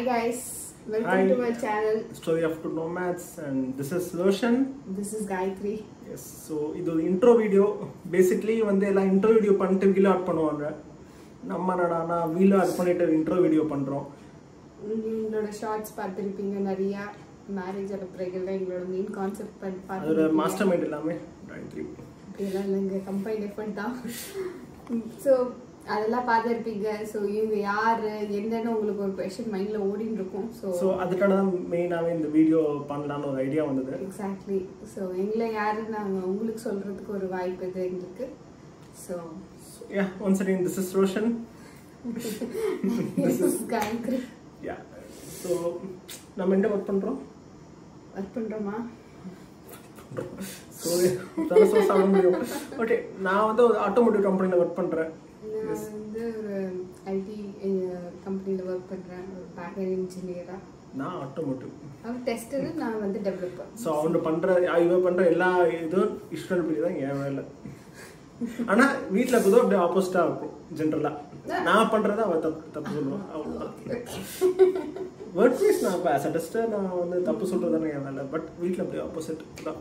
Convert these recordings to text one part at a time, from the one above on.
Hi guys, welcome to my channel. Story of two Nomads, and this is Roshan. This is Gayatri. Yes, so this is intro video. Basically, வந்து எல்லாம் intro video பண்ணிட்டு video add பண்ணுவாங்க. நம்ம என்னடா video add பண்ணிட்டு intro video பண்றோம். உங்களோட shorts பார்த்திருப்பீங்க நிறைய மேரேஜ் அப்புறம் எங்களோட மெயின் கான்செப்ட் பார்த்து அதோட மாஸ்டர் மைண்ட் எல்லாமே Gayatri. இதெல்லாம் இல்லைங்க கம்பைன் எஃபர்ட் தான். ஸோ அதெல்லாம் பார்த்துருப்பீங்க. ஸோ இவங்க யார் என்னன்னு உங்களுக்கு ஒரு கொஸ்டின் மைண்டில் ஓடின்னு இருக்கும். ஸோ அதுக்காக தான் மெயினாகவே இந்த வீடியோ பண்ணலான்னு ஒரு ஐடியா வந்தது. எக்ஸாக்ட்லி. ஸோ எங்களை யாருன்னு நாங்கள் உங்களுக்கு சொல்கிறதுக்கு ஒரு வாய்ப்பு இது எங்களுக்கு. So yeah, once again, this is Roshan. this is Gayatri. Yeah. So நம்ம என்ன ஒர்க் பண்ணுறோம்? ஒர்க் பண்ணுறோமா? ஸோ சாப்பிட முடியும். ஓகே, நான் வந்து ஒரு ஆட்டோமோட்டிவ் கம்பெனியில் ஒர்க் பண்ணுறேன். நான் வந்து ஒரு ஐடி கம்பெனியில் ஒர்க் பண்ணுறேன், ஒரு பேக்கரி இன்ஜினியராக. நான் ஆட்டோமோட்டிவ், அவன் டெஸ்டரு, நான் வந்து டெவலப்பர். ஸோ அவங்க பண்ணுற எல்லா இதுவும் இஷ்டம் பண்ணி தான் என் வேலை. ஆனால் வீட்டில் பொதுவாக அப்படியே ஆப்போசிட்டாக இருக்கும். ஜென்ரலாக நான் பண்ணுறத அவள் தப்பு சொல்லுவான். அவ்வளோதான். ஒர்க் வைஸ் நான் இப்போ ஆஸ் அ டெஸ்டர் நான் வந்து தப்பு சொல்கிறது தானே என் வேலை. பட் வீட்டில் அப்படியே ஆப்போசிட் தான்.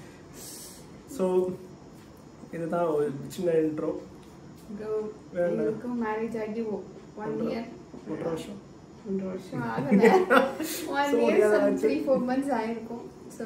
ஸோ இதுதான் ஒரு சின்ன இன்ட்ரோ. எனக்கும் மேரேஜ் ஆகி 1 year 1 வருஷம் 1 வருஷம் ஆகல. 1 year 3-4 months ஆயிருக்கும். ஸோ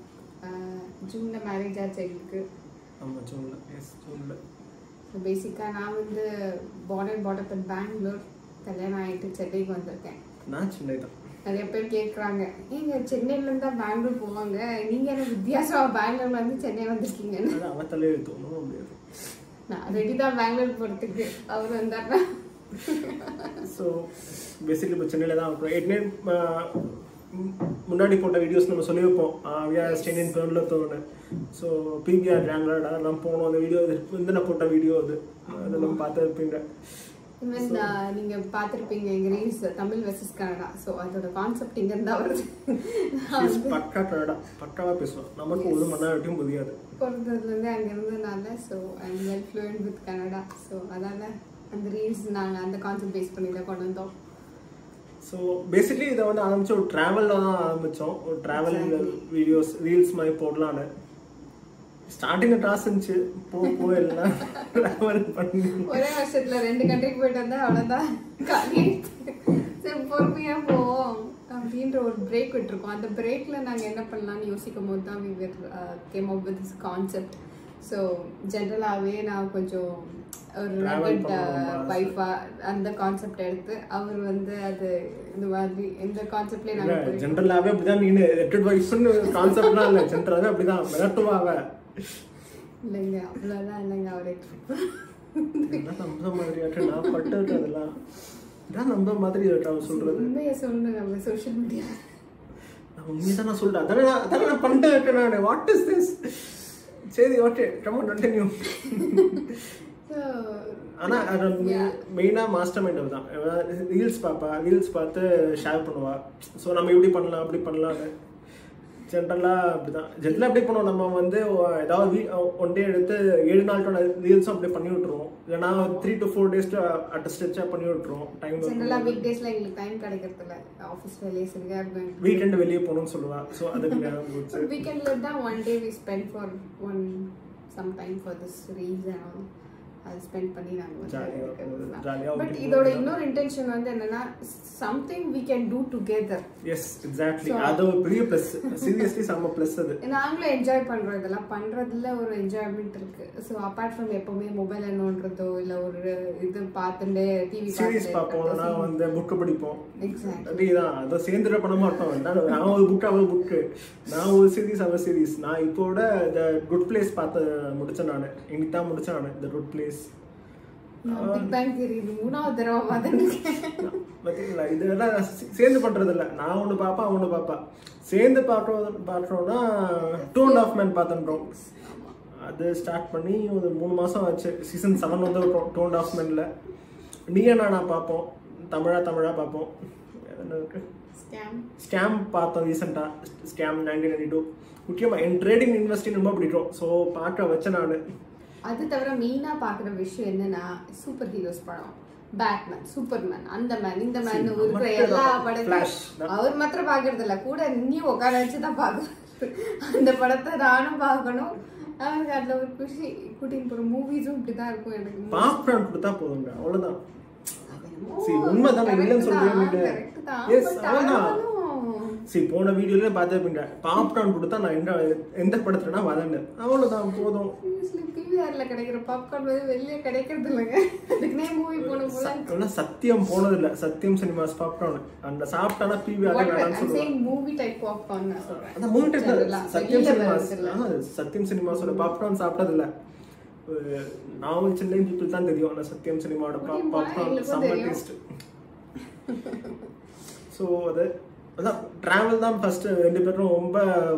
ஜூன்ல மேரேஜ் ஆச்சு எங்களுக்கு. ஆமாம், ஜூனில். எஸ், ஜூனில். ஸோ பேசிக்காக நான் வந்து பாட்டப் இன் பெங்களூர், கல்யாணம் ஆகிட்டு சென்னைக்கு வந்திருக்கேன். நான் சென்னை தான். நிறைய பேர் கேட்குறாங்க, நீங்கள் சென்னையிலேருந்து தான் பெங்களூர் போவாங்க, நீங்கள் என்ன வித்தியாசமாக பெங்களூர்லேருந்து சென்னை வந்திருக்கீங்கன்னு. அவன் தலையை தோணும் முடியாது. நான் ரெடி தான் பெங்களூர் போகிறதுக்கு, அவர் வந்தாருன்னா. ஸோ பேசிக்கலி இப்போ சென்னையில் தான் இருக்கிறோம். ஏற்கனவே முன்னாடி போட்ட வீடியோஸ் நம்ம சொல்லி வைப்போம். ஸ்டேனின் பெங்களூர் தோணும். ஸோ பிபிஆர் ஜாங்கலோட எல்லாம் போனோம். அந்த வீடியோ வந்து நான் போட்ட வீடியோ அதெல்லாம் பார்த்துருப்பீங்க. ஈவன் நீங்கள் பார்த்துருப்பீங்க எங்கள் reels Tamil versus Kannada. So அதோட கான்செப்ட் இங்கேருந்து தான் வருது. பக்கா கனடா பக்காவாக பேசுவோம். நமக்கு ஒரு மணி நேரம் முடியாது பிறந்ததுலேருந்து அங்கே இருந்ததுனால. So I am well fluent with Kannada. So அதனால் அந்த ரீல்ஸ் நாங்கள் அந்த கான்செப்ட் பேஸ் பண்ணி தான் கொண்டு வந்தோம். ஸோ பேசிக்லி இதை வந்து ஆரம்பிச்சு ஒரு ட்ராவலில் தான் ஆரம்பித்தோம். ஒரு ட்ராவல் வீடியோஸ் ரீல்ஸ் மாதிரி போடலான்னு. ஸ்டார்டிங்கில் டாஸ் இருந்துச்சு, போயிடலாம் பண்ணி ஒரே வருஷத்துல 2 கண்ட்ரிக்கு போயிட்டு வந்தா அவ்வளோதான். சரி பொறுமையாக போவோம் அப்படின்ற ஒரு பிரேக் விட்டுருக்கோம். அந்த பிரேக்கில் நாங்கள் என்ன பண்ணலான்னு யோசிக்கும் போது தான் we came up with this concept. So ஜென்ரலாகவே நான் கொஞ்சம் ஒரு ரகட் வைஃபா அந்த கான்செப்ட் எடுத்து அவர் வந்து அது இந்த மாதிரி இந்த கான்செப்ட்லேயே நாங்கள் ஜென்ரலாகவே அப்படிதான். நீ ரெட்டட் வைஃப்னு கான்செப்ட்லாம் இல்லை, ஜென்ரலாகவே அப்படிதான் மிரட்டுவாங்க. இல்லைங்க, அவ்வளோதான் இல்லைங்க. அவரே நம்ப மாதிரி நான் பட்டு அதெல்லாம் இதான் நம்ப மாதிரி அவர் சொல்றது. உண்மையை சொல்லணும். நம்ம சோஷியல் மீடியா நான் உண்மையை தான் நான் சொல்றேன். அதான் நான் பண்ணிட்டு இருக்கேன். நான் வாட் இஸ் திஸ்? சரி, ஓகே, கம் ஆன் கண்டினியூ. ஆனால் அது மெயினாக மாஸ்டர் மைண்ட் தான். ரீல்ஸ் பார்த்து ஷேர் பண்ணுவா. ஸோ நம்ம இப்படி பண்ணலாம் அப்படி பண்ணலான்னு ஜென்ரலாக அப்படி தான். ஜென்ரலாக எப்படி பண்ணுவோம், நம்ம வந்து ஏதாவது 1 day எடுத்து 7 நாள் ரீல்ஸும் அப்படியே பண்ணி விட்டுருவோம். இல்லைனா 3 to 4 days அட் ஸ்ட்ரெச்சாக பண்ணி விட்டுருவோம். டைம் ஜென்ரலாக வீக் டேஸில் எங்களுக்கு டைம் கிடைக்கிறதுல ஆஃபீஸ் வேலையே சரியாக இருக்கும். வீக்கெண்டு வெளியே போகணும்னு சொல்லுவாள். ஸோ அதுக்கு வீக்கெண்டில் தான் 1 day we spend for some time for this reels and all. அது ஸ்பெண்ட் பண்ணி நாங்கள் ஜாலியாக. பட் இதோட இன்னொரு இன்டென்ஷன் வந்து என்னன்னா, something we can do together. Yes, exactly. அது ஒரு பெரிய ப்ளஸ். சீரியஸ்லி செம்ம ப்ளஸ். அது நாங்களும் என்ஜாய் பண்ணுறோம். இதெல்லாம் பண்ணுறதுல ஒரு என்ஜாய்மெண்ட் இருக்கு. ஸோ அப்பார்ட் ஃப்ரம் எப்பவுமே மொபைல் என்னன்றதோ இல்லை ஒரு இது பார்த்துட்டு டிவி சீரீஸ் பார்ப்போம். நான் வந்து புக்கு படிப்போம். எக்ஸாக்ட்லி தான். அதை சேர்ந்துட பண்ண மாட்டோம். நான் ஒரு புக்கு அவள் புக்கு, நான் ஒரு சீரீஸ் அவள் சீரீஸ். நான் இப்போட இந்த குட் பிளேஸ் பார்த்து முடித்தேன். நான் இன்னைக்கு தான் முடித்தேன். நான் இந்த குட் பிளேஸ் பார்த்தீங்களா? இதெல்லாம் சேர்ந்து பண்றது இல்லை. நான் ஒன்று பார்ப்பேன், அவன் ஒன்று பார்ப்பேன். சேர்ந்து பார்த்தோம்னா 2.5 Men பார்த்துட்டோம். அது ஸ்டார்ட் பண்ணி ஒரு 3 மாதம் ஆச்சு. சீசன் 7 வந்து 2.5 Menல நீ நான் பார்ப்போம். தமிழா பார்ப்போம். ஸ்கேம் பார்த்தோம் ரீசெண்டாக. ஸ்கேம் 1992 முக்கியமாக என் ட்ரேடிங் இன்வெஸ்டிங் ரொம்ப பிடிக்கும். ஸோ பார்க்க வச்சேன் நான். அது தவிர மெயினாக பார்க்குற விஷயம் என்னன்னா, சூப்பர் ஹீரோஸ் படம். பேட்மேன், சூப்பர்மேன், அந்த மேன் இந்த மேன் இருக்கிற எல்லா படத்தையும் அவர் மாத்திரம் பாக்குறது இல்ல, கூட இன்னும் உட்கார வச்சுதான் பாக்குறது. அந்த படத்தை நானும் பார்க்கணும். அவருக்கு அதுல ஒரு குஷி. கூட்டின்னு போற மூவிஸும் இப்படிதான் இருக்கும். எனக்கு பாப்கார்ன் கொடுத்தா போதுங்க, அவ்வளவுதான். உண்மைதான், இல்லைன்னு சொல்றேன். சரி, போன வீடியோல பார்த்துருப்பீங்க, பாப்கார்ன் கொடுத்தா நான் எந்த படத்துலனா வரேன்னு, அவ்வளவுதான் போதும். பிவிஆர்ல கிடைக்கிற பாப்கார்ன் வந்து வெளியே கிடைக்கிறது இல்லைங்க. அதுக்குனே மூவி போன சத்தியம் போனது இல்ல, சத்தியம் சினிமாஸ் பாப்கார்ன் அந்த சாப்பிட்டானா பிவிஆர்ல வேணாம்னு சொல்லுவாங்க. மூவி டைப் பாப்கார்ன் அந்த movie type Sathyam cinemas, Sathyam சினிமாஸோட பாப்கார்ன் சாப்பிட்டது இல்ல. நாவல் சென்னை பீப்புள் தான் தெரியும் அந்த சத்தியம் சினிமாவோட பாப்கார்ன் செம்ம டேஸ்ட். ஸோ அதான் டிராவல் தான் ஃபர்ஸ்ட் ரெண்டு பேரும் ரொம்ப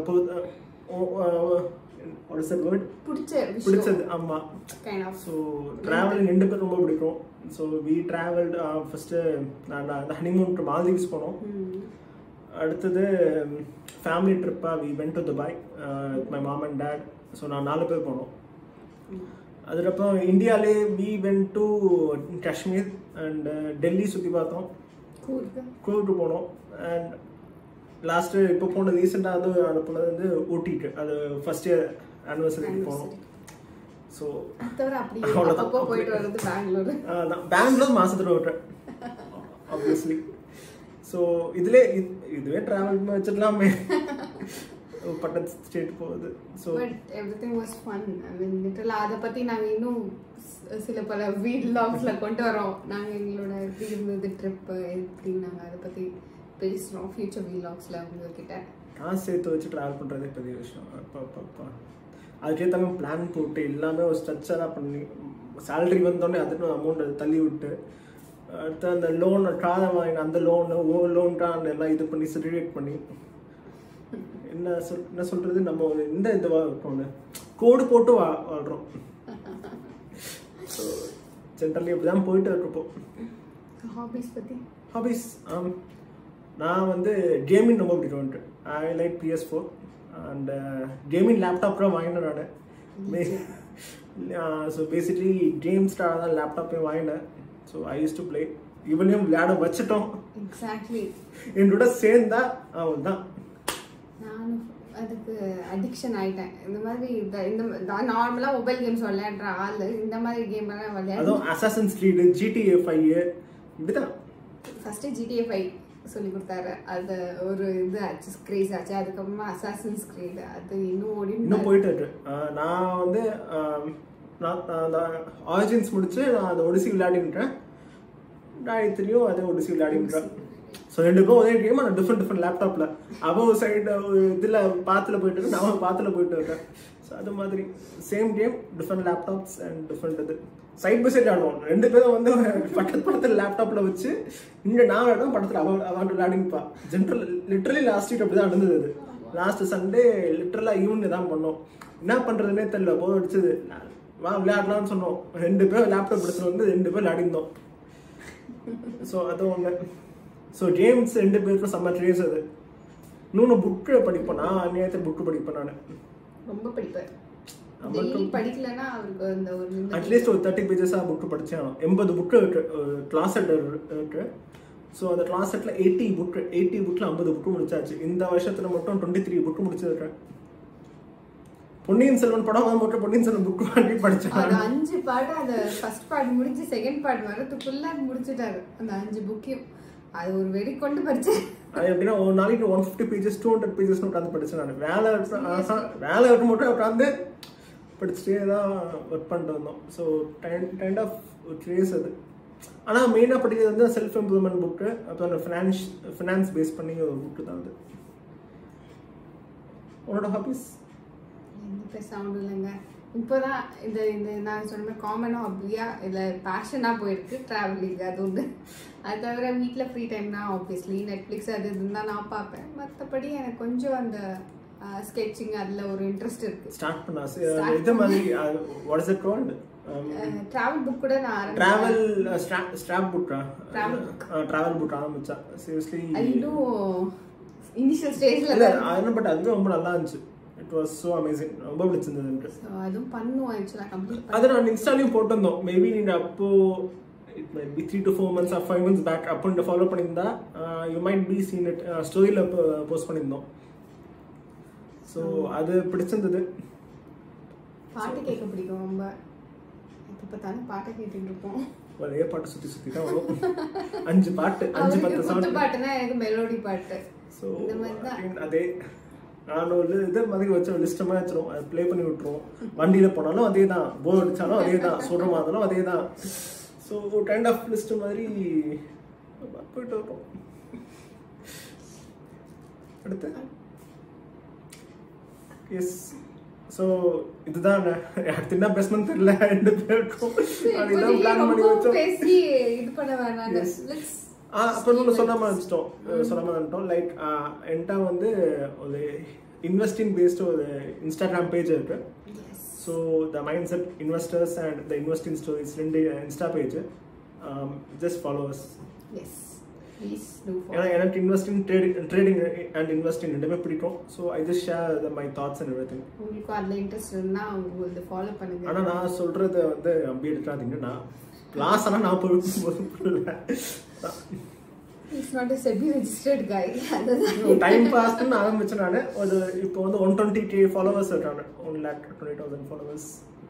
பிடிச்சது. ஆமா, ஸோ டிராவலிங் ரெண்டு பேரும் ரொம்ப பிடிக்கும். ஸோ வி டிராவல்டு ஃபர்ஸ்ட் நான் ஹனிமூன் டு மால்தீவ்ஸ் போனோம். அடுத்தது ஃபேமிலி ட்ரிப்பாக we went to Dubai with my mom and dad. So நான் 4 பேர் போனோம். அதுக்கப்புறம் இந்தியாவிலே we went to Kashmir and Delhi சுற்றி பார்த்தோம், கூர்க்கு போனோம். அண்ட் லாஸ்ட்டு இப்போ போனது ரீசெண்டாக வந்து அனுப்புனது வந்து ஊட்டிக்கு, அது ஃபர்ஸ்ட் இயர் ஆனிவர்சரிக்கு போனோம். ஸோ பெங்களூர் மாதத்துல விட்டேன் ஆப்வியஸ்லி. ஸோ இதுவே ட்ராவல் வச்சிடலாமே, பட்ட ஸ்டேட் போகுது. So everything was fun. I mean லிட்டரலா அதை பற்றி நாங்கள் இன்னும் சில பல வீலாக்ஸில் கொண்டு வரோம். நாங்கள் எங்களோட எப்படி இருந்தது ட்ரிப்பு எப்படி நாங்கள் அதை பற்றி பேசுகிறோம் ஃபியூச்சர் வீலாக்ஸில் உங்ககிட்ட. காசு சேர்த்து வச்சு ட்ராவல் பண்ணுறதே பெரிய விஷயம். அப்பா அதுக்கேற்ற பிளான் போட்டு எல்லாமே ஒரு ஸ்ட்ரக்சராக பண்ணி சேலரி வந்தோடனே அதுக்கு அமௌண்ட்டை தள்ளி விட்டு அடுத்து அந்த லோன் காரை வாங்கின அந்த லோன்ட்டான் எல்லாம் இது பண்ணி செட்டில்மேட் பண்ணி என்ன சொல்கிறது, நம்ம இந்த இதுவாக இருக்கோம்னு கோடு போட்டு வாழ்கிறோம். ஸோ ஜென்ரலி அப்படி தான் போயிட்டு இருக்கப்போ. ஹாபிஸ் நான் வந்து கேமிங் ரொம்ப பிடிக்கும். I like PS4 and gaming laptop தான் வாங்கினேன் நான். ஸோ பேசிக்லி கேம்ஸ்டாக தான் லேப்டாப்பே வாங்கினேன். So I use to play, இவனையும் விளையாட வச்சுட்டோம். எக்ஸாக்ட்லி என்னோட சேர்ந்தா அவன் தான். நானும் அதுக்கு அடிக்ஷன் ஆயிட்டேன். இந்த மாதிரி இந்த நார்மலாக மொபைல் கேம்ஸ் விளையாடுற ஆள் இந்த மாதிரி கேம் எல்லாம் விளையாடு. அதுவும் அசாசின்ஸ் கிரீட், GTA 5 இப்படிதான். ஃபர்ஸ்ட் GTA 5 சொல்லி கொடுத்தாரு, அது ஒரு இது ஆச்சு, கிரேஸ் ஆச்சு. அதுக்கப்புறமா அசாசின்ஸ் கிரீட் அது இன்னும் போயிட்டு இருக்கு. நான் வந்து ஆரிஜின்ஸ் முடிச்சு நான் அதை ஒடிசி விளையாடின்றேன். காயத்ரியும் அதே ஒடிசி விளையாடின்றேன். ஸோ ரெண்டு பேரும் ஒரே கேம் ஆனால் டிஃப்ரெண்ட் லேப்டாப்பில். அவன் ஒரு சைடு இதில் பாத்தில் போயிட்டு இருக்கு, நான் பாத்தில் போயிட்டு இருக்கேன். ஸோ அது மாதிரி same game different laptops and different இது சைட் பை சைட் ஆடுவோம். ரெண்டு பேரும் வந்து பக்கத்தில் லேப்டாப்பில் வச்சு இங்கே நான் விளையாடும் படத்தில் அவன் விளையாடிப்பா. லிட்ரலி லாஸ்ட் வீக் அப்படி தான் நடந்தது. அது லாஸ்ட் சண்டே லிட்ரலாக ஈவினிங் தான் பண்ணோம். என்ன பண்ணுறதுனே தெரியல, போர் அடிச்சது. வா விளையாடலாம்னு சொன்னோம். ரெண்டு பேரும் லேப்டாப் எடுத்துகிட்டு வந்து ரெண்டு பேரும் விளையாடிருந்தோம். ஸோ அது ஒன்று. ஸோ கேம்ஸ் ரெண்டு பேருக்கும் செம்ம ட்ரேஸ். அது இன்னொன்று புக்கு படிப்பேன். நான் அந்நியத்தில் புக்கு படிப்பேன். நான் ரொம்ப படிப்பேன். படிக்கலன்னா அவருக்கு அந்த ஒரு அட்லீஸ்ட் ஒரு 30 பேஜஸாக புக்கு படித்தேன். 80 புக்கு கிளாஸ் செட் இருக்கு. ஸோ அந்த கிளாஸ் செட்டில் 80 புக்கில் 50 புக்கு முடிச்சாச்சு. இந்த வருஷத்தில் மட்டும் 23 புக்கு முடிச்சிருக்கேன். பொன்னியின் செல்வன் படம் மட்டும் பொன்னியின் செல்வன் புக்கு வாங்கி படித்தேன். அது 5 பார்ட், அந்த ஃபர்ஸ்ட் பார்ட் முடிஞ்சு செகண்ட் பார்ட் வரதுக்குள்ள முடிச்சுட்டாரு அந்த 5 புக்கையும். அது ஒரு வெறி கொண்டு படித்தேன். அது எப்படின்னா ஒரு நாளைக்கு 150 பேஜஸ் 200 பேஜஸ் உட்காந்து படித்தேன். நான் வேலை இருக்க மட்டும் உட்காந்து படிச்சுட்டே தான் ஒர்க் பண்ணிட்டு வந்தோம். ஸோ கைண்ட் ஆஃப் கிரேஸ் அது. ஆனால் மெயினாக படிக்கிறது வந்து செல்ஃப் இம்ப்ரூவ்மெண்ட் புக்கு, அப்புறம் ஃபினான்ஸ் பேஸ் பண்ணி ஒரு புக்கு தான் அது. உன்னோட ஹாபிஸ்? சவுண்ட் இல்லைங்க, இப்போதான் இந்த நான் சொன்ன மாதிரி காமன் ஹாபியா இல்லை பேஷனாக போயிருக்கு ட்ராவலிங். அது ஒன்று. அது தவிர வீட்டில் ஃப்ரீ டைம்னா ஆப்வியஸ்லி நெட்ஃப்ளிக்ஸ் அது இதுன்னு தான் நான் பார்ப்பேன். மற்றபடி எனக்கு கொஞ்சம் அந்த ஸ்கெட்சிங் அதில் ஒரு இன்ட்ரெஸ்ட் இருக்கு. ஸ்டார்ட் பண்ணா இது மாதிரி what is it called? Travel book கூட நான் டிராவல் ஸ்ட்ராப் புக்கா? டிராவல் புக் ஆரம்பிச்சா. சீரியஸ்லி இன்னும் இனிஷியல் ஸ்டேஜ்ல இல்ல அது, பட் அது ரொம்ப நல்லா இருந்துச்சு. It was so amazing. ரொம்ப பிடிச்சிருந்தது எனக்கு. அதுவும் பண்ணுவோம் ஆக்சுவலா கம்ப்ளீட். அது நான் இன்ஸ்டாலையும் போட்டிருந்தோம். மேபி நீங்க அப்போ it might be 3 to 4 months or 5 months back up and follow பண்ணிருந்தா you might be seen it storyல போஸ்ட் பண்ணிருந்தோம். ஸோ அது பிடிச்சிருந்தது. பாட்டு கேட்க பிடிக்கும் ரொம்ப. இப்போ பார்த்தாலும் பாட்டை கேட்டுட்டு இருப்போம். ஒரே பாட்டு சுற்றி சுற்றி தான் வரும். 5 பாட்டு 5-10 சவுண்ட் பாட்டுனா எனக்கு மெலோடி பாட்டு. ஸோ அதே நானும் இதே மாதிரி வச்ச லிஸ்ட் மாதிரி வச்சிருவோம். அதை ப்ளே பண்ணி விட்டுருவோம். வண்டியில் போனாலும் அதே தான், போர் அடித்தாலும் அதே தான், சொல்கிற மாதிரிலும் அதே தான். ஸோ கைண்ட் ஆஃப் லிஸ்ட் மாதிரி போயிட்டு வரோம். அடுத்து எஸ். ஸோ இதுதான் அடுத்து என்ன பேசணும்னு தெரியல. 2 பேருக்கும் அதுதான் பிளான் பண்ணி வச்சோம். பேசி இது பண்ண வேணாம். அப்புறம் ஒன்று சொல்லாமல் வந்துட்டோம். லைக் என்கிட்ட வந்து ஒரு இன்வெஸ்டிங் பேஸ்டு ஒரு இன்ஸ்டாகிராம் பேஜ் இருக்கு. So the mind set investors and the investing stories 2 insta page. Just followers. ஏன்னா எனக்கு இன்வெஸ்டிங் ட்ரேடிங் அண்ட் இன்வெஸ்டிங் ரெண்டுமே பிடிக்கும். So I just share my thoughts and everything. உங்களுக்கு அதில் இன்ட்ரெஸ்ட் இருந்தால் உங்களுக்கு ஃபாலோ பண்ணுங்க. ஆனால் நான் சொல்கிறத வந்து அப்படி எடுக்காதீங்க. நான் லாஸ் ஆனால் நான் போய் He's not a SEBI registered guy. Time பாஸ்ன்னு ஆரம்பிச்சேன் நான். ஒரு இப்போ வந்து 120K ஃபாலோவர்ஸ் இருக்காங்க. 1,20,000 followers.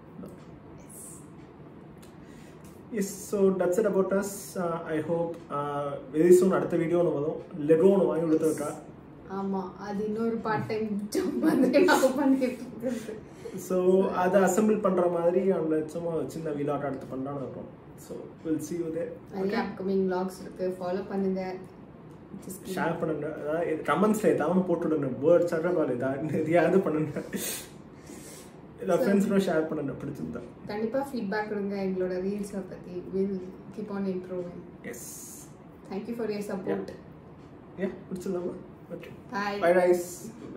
Yes, so that's it about us. I hope very soon அடுத்த வீடியோ வரும். லெகோ ஒன்று வாங்கி கொடுத்துருக்கா. ஆமாம், அது இன்னொரு பார்ட் டைம் ஜாப் மாதிரி நான் பண்ணிட்டு இருக்கேன். ஸோ அதை அசெம்பிள் பண்ணுற மாதிரி அந்த சும்மா சின்ன வீலாட் எடுத்து பண்ணலான்னு இருக்கோம். So will see you there. நிறைய அப்கமிங் vlogs இருக்கு, ஃபாலோ பண்ணுங்க, ஷேர் பண்ணுங்க. அதாவது கமெண்ட்ஸ்ல ஏதாவது போட்டுவிடுங்க. வேர்ட் சர்வால் எதையாவது பண்ணுங்க. இல்லை ஃப்ரெண்ட்ஸ்னோட ஷேர் பண்ணுங்க பிடிச்சிருந்தா. கண்டிப்பாக ஃபீட்பேக் கொடுங்க எங்களோட ரீல்ஸை பற்றி. Will keep on improving. Yes, thank you for your support. பிடிச்சிடலாமா? Okay, bye bye guys.